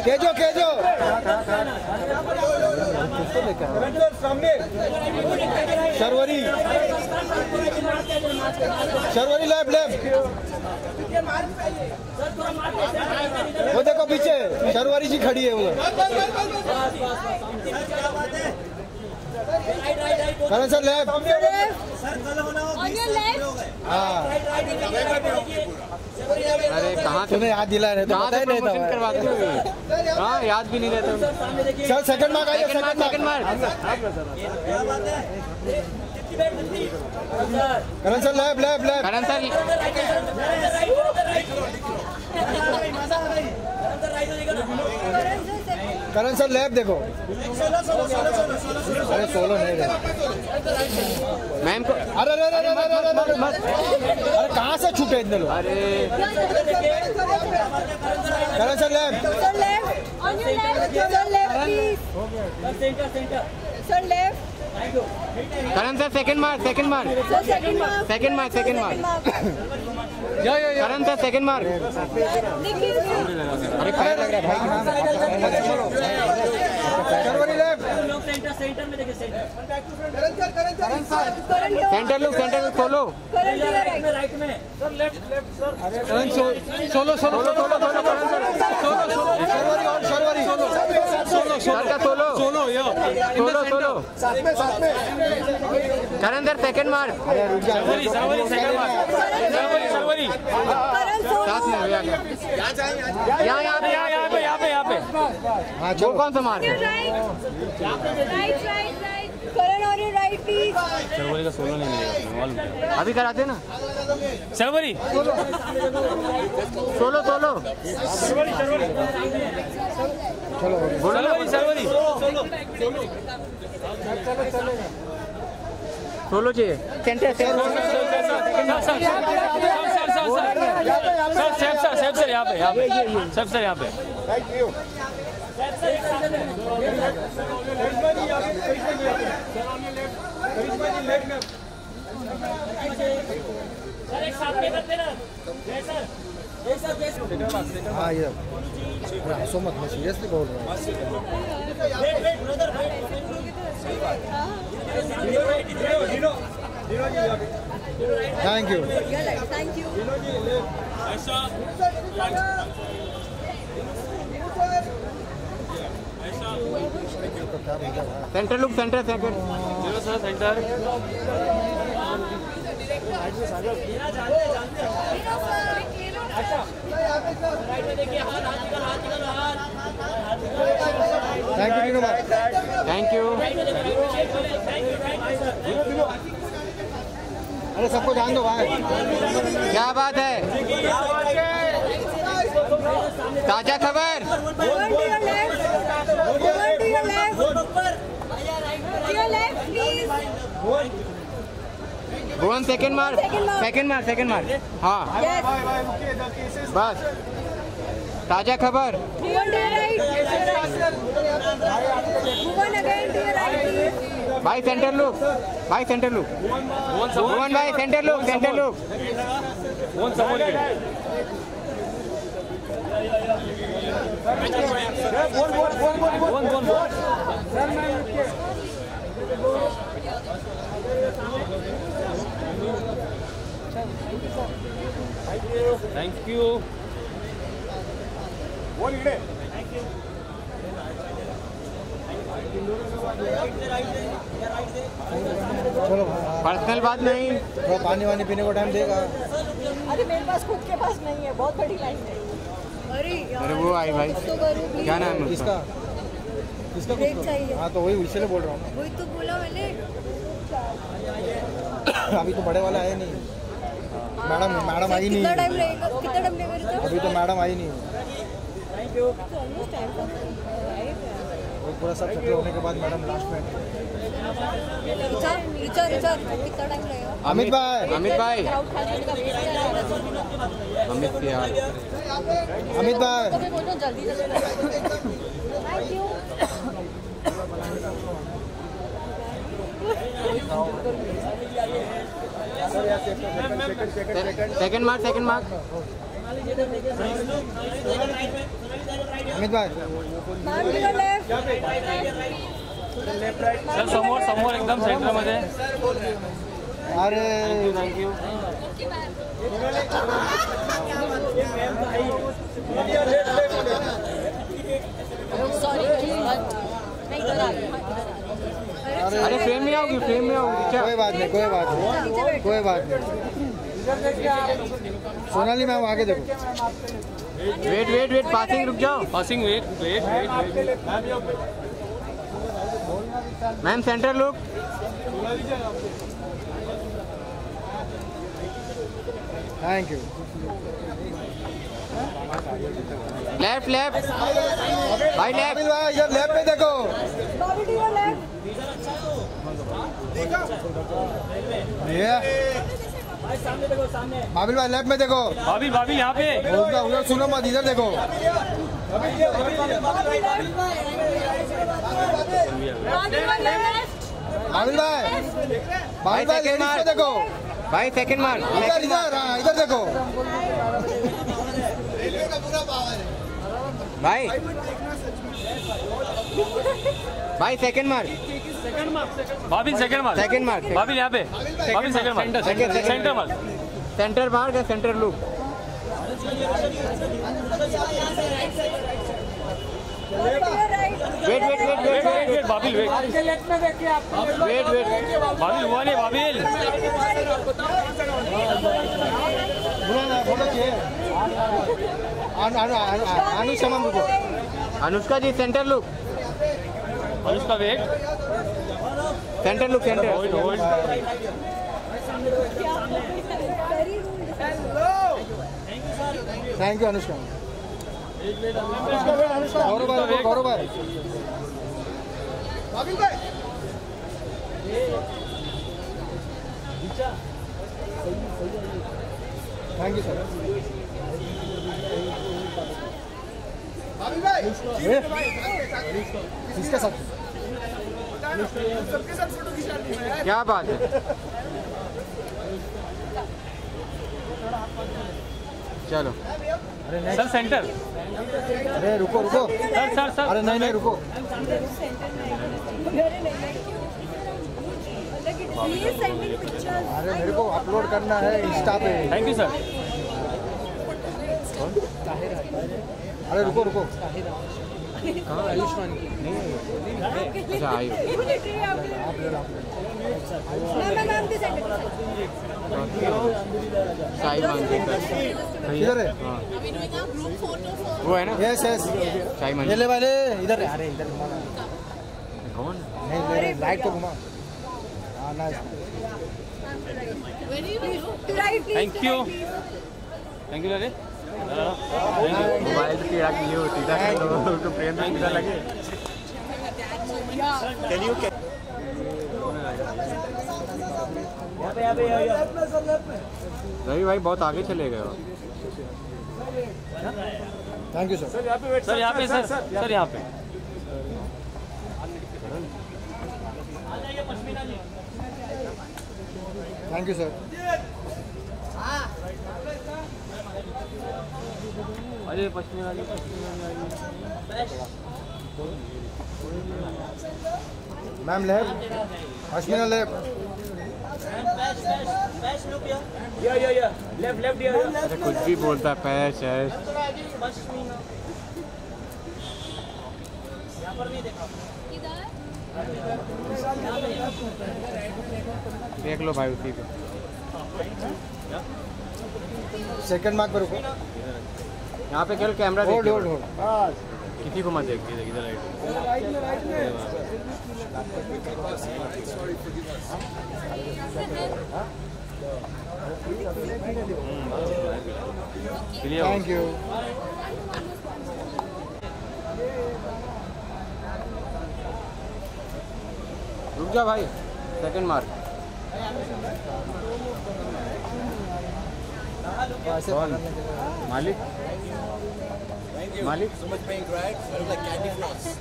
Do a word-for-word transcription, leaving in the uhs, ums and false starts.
KJo केजो Sharvari Sharvari left left वो देखो पीछे शर्वरी जी खड़ी है उधर। करण सर लेफ्ट हाँ। अरे कहाँ तुम्हें याद दिला रहे तो कहाँ से प्रमोशन करवाते हो? हाँ याद भी नहीं रहता। सर सेकंड मार्क आइए second second mark. Karan sir left left left Karan sir Karan sir left देखो। अरे सोलो नहीं गए मैम को। अरे अरे अरे अरे अरे अरे कहाँ से छूटे इतने लोग। अरे Karan sir left sir left Karan sir second mark second mark second mark second mark Karan sir second mark. अरे पैर लग रहा है भाई। Sharvari left centre look centre look solo Karan solo solo solo solo Karan sir Sharvari और Sharvari solo solo solo solo solo yo solo solo Karan sir second mark. Sharvari Sharvari second mark Sharvari Sharvari साथ में यहाँ यहाँ यहाँ पे यहाँ पे यहाँ पे यहाँ पे हाँ वो कौन सा मार्क है? राइट राइट राइट करण और राइट प्लीज। शर्वरी का सोलो नहीं मिलेगा मालूम है। अभी कराते ना Sharvari solo solo Sharvari Sharvari solo चाहिए centre sir sir sir sir sir यहाँ पे यहाँ पे सब सर यहाँ पे हाँ ये हंसो मत मैं सीरियसली बोल रहा हूँ। Thank you thank you centre look centre centre sir centre thank you thank you. अरे सबको जान दो भाई। क्या बात है ताजा खबर। Bhuvan second mark second mark second mark हाँ बस ताजा खबर। भाई सेंटर लुक भाई सेंटर लुक भुवन भाई centre look centre look one समोर वन वन थैंक यू चलो पर्सनल बात नहीं थोड़ा पानी वानी पीने को टाइम देगा। अरे मेरे पास खुद के पास नहीं है, बहुत बड़ी लाइन है। अरे अरे वो आई भाई क्या नाम है किसका किसका ब्रेक चाहिए। हाँ तो वही इसलिए बोल रहा हूँ वही तो बोला मैंने। अभी तो बड़े वाला आया नहीं मैडम मैडम आई नहीं कितना टाइम लगेगा कितना टाइम लगेगा अभी तो मैडम आई नहीं वो पूरा सब सेटल होने के बाद मैडम लास्ट में। रिचा रिचा रिचा कितना टाइम लगेगा? अमित भाई अमित भाई अमित यार अमित भाई बोलो जल्दी जल्दी। Thank you. Second mark second mark Amit भाई सर समोर समोर एकदम सेंटर मध्ये. अरे थँक यू. अरे फ्रेम में आओगी, फ्रेम में आओगी. क्या कोई बात नहीं, कोई बात नहीं, कोई बात नहीं. सोनाली मैम आगे देखो. वेट वेट वेट, पासिंग रुक जाओ. Passing wait wait wait. Ma'am centre look. Thank you. Left left भाई, लेफ्ट. अमित भाई इधर लेफ्ट में देखो. ये बाबिल भाई लेफ्ट में देखो. भाभी भाभी यहाँ पे. उधर उधर सुनो मत, इधर देखो. बाबिल भाई, बाबिल भाई लेडीज में देखो. भाई सेकंड मार. इधर इधर हाँ इधर देखो. भाई भाई सेकंड मार. भाभी सेकंड मार. सेकंड मार. भाभी यहाँ पे. भाभी सेकंड मार. सेंटर मार. सेंटर मार का centre look. Wait wait wait wait wait wait wait भाभी वेट. Wait wait. भाभी हुआ नहीं भाभी. अनुष्का मैम रुको. Anushka ji centre look. Anushka wait. Centre look. Centre. Hold hold. Thank you Anushka. Gaurav भाई, गौरव भाई. Thank you sir. किसके साथ? क्या बात है. चलो सर सेंटर. अरे रुको रुको. Sir sir sir. अरे नहीं नहीं रुको. अरे मेरे को अपलोड करना है इंस्टा पे. Thank you sir. अरे रुको रुको. कहाँ आयुष्मान की नहीं आई. अच्छा आई. साई मांझेकर. इधर है. वो है ना. Yes yes. साई ये मांझेकर. ले वाले इधर है. अरे इधर घुमा. कौन. नहीं ले राइट को घुमा. हाँ nice. Thank you. Thank you लरे. मोबाइल से कीड़ा की ये होती था कि लोगों को प्रेम में कीड़ा लगे. रवि भाई बहुत आगे चले गए हो. Thank you sir. सर यहाँ पे. सर सर यहाँ पे. Thank you sir. अरे पश्चिमी वाली पश्चिमी वाली. Ma'am left. अश्विना लेफ्ट. अरे कुछ भी बोलता है. पैर शहर. देख लो भाई उसी पे. सेकंड मार्क पर रुको. यहाँ पे केवल कैमरा होल्ड देखिए. Hold hold. किसी को मत देख. इधर थैंक यू. रुक जा भाई. Second mark. मालिक मालिक.